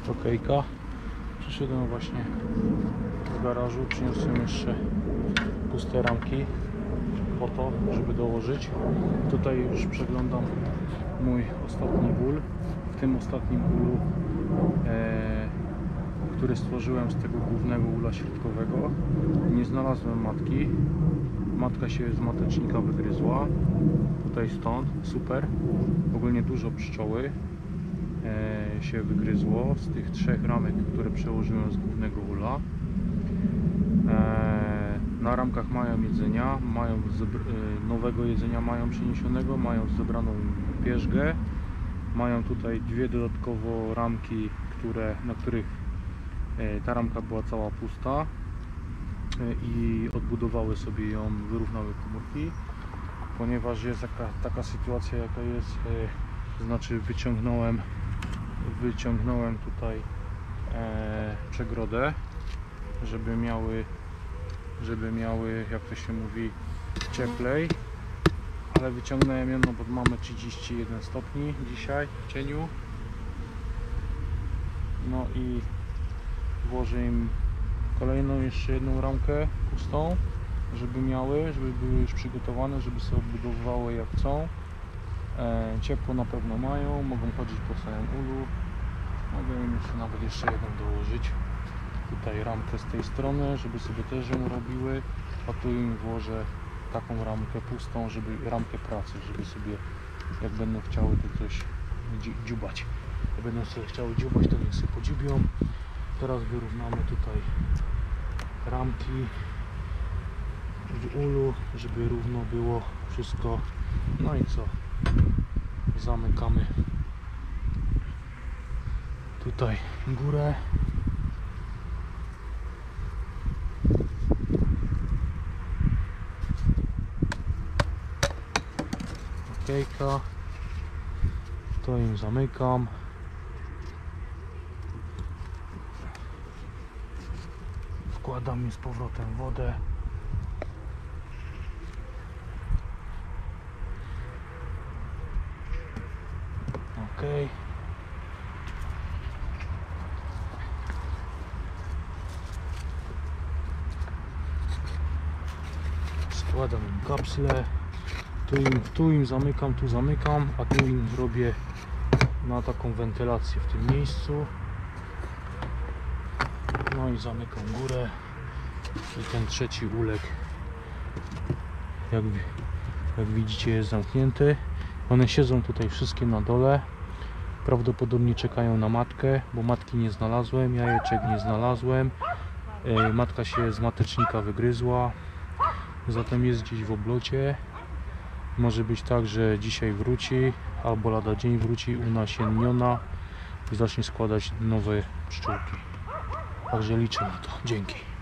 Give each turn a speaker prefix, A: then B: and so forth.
A: okejka. Przyszedłem właśnie z garażu, przyniosłem jeszcze puste ramki po to, żeby dołożyć. Tutaj już przeglądam mój ostatni ul. W tym ostatnim ulu, który stworzyłem z tego głównego ula środkowego, nie znalazłem matki. Matka się z matecznika wygryzła. Tutaj stąd, super. Ogólnie dużo pszczoły się wygryzło z tych 3 ramek, które przełożyłem z głównego ula. Na ramkach mają jedzenia, nowego jedzenia mają przyniesionego, mają zebraną pierzgę. Mają tutaj 2 dodatkowo ramki, na których ta ramka była cała pusta i odbudowały sobie ją, wyrównały komórki. Ponieważ jest taka sytuacja, jaka jest, znaczy wyciągnąłem tutaj przegrodę, żeby miały, jak to się mówi, cieplej, ale wyciągnąłem ją, no bo mamy 31 stopni dzisiaj w cieniu. No i włożę im kolejną, jeszcze jedną ramkę pustą, żeby były już przygotowane, żeby sobie odbudowywały jak chcą. Ciepło na pewno mają, mogą chodzić po całym ulu. Mogę im jeszcze jedną dołożyć. Tutaj ramkę z tej strony, żeby sobie też ją robiły, a tu im włożę taką ramkę pustą, ramkę pracy, żeby sobie, jak będą chciały, to coś dziubać. Jak będą sobie chciały dziubać, to niech sobie podziubią. Teraz wyrównamy tutaj ramki w ulu, żeby równo było wszystko. No i co? Zamykamy tutaj górę. Okejka. To im zamykam. Wkładam im z powrotem wodę. Okej. Składam im kapsle. Tu im zamykam, tu zamykam, a tu im robię na taką wentylację w tym miejscu. No i zamykam górę i ten trzeci ulek, jak widzicie, jest zamknięty. One siedzą tutaj wszystkie na dole, prawdopodobnie czekają na matkę, bo matki nie znalazłem, jajeczek nie znalazłem. Matka się z matecznika wygryzła, zatem jest gdzieś w oblocie. Może być tak, że dzisiaj wróci, albo lada dzień wróci unasienniona i zacznie składać nowe pszczółki. Także liczę na to. Dzięki.